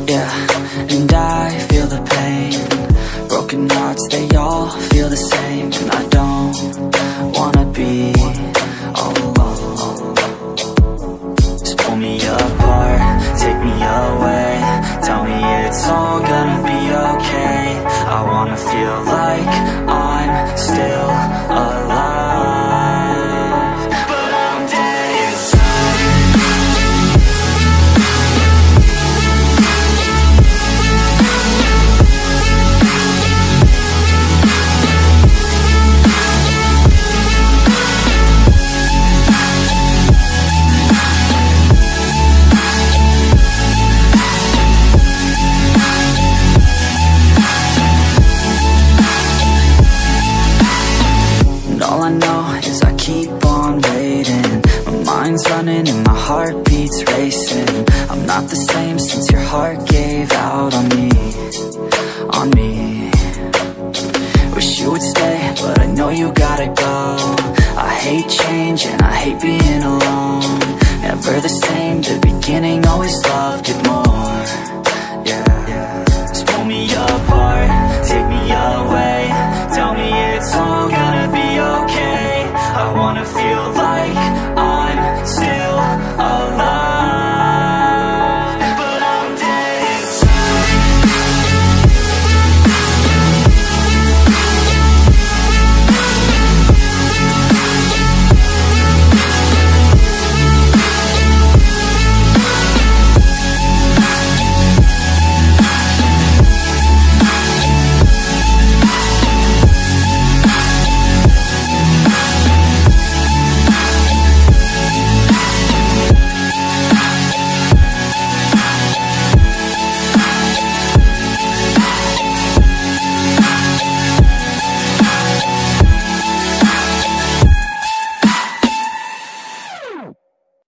Yeah, and I feel the pain. Broken hearts, they all feel the same. And I don't wanna be all alone. Just pull me apart, take me away. Tell me it's all gonna be okay. I wanna feel like I'm still alive, but I'm dead inside. All I know is I keep on waiting. My mind's running and my heart beats racing. I'm not the same since your heart gave out on me, on me. Wish you would stay, but I know you gotta go. I hate change and I hate being alone. Never the same, the beginning always loved it more.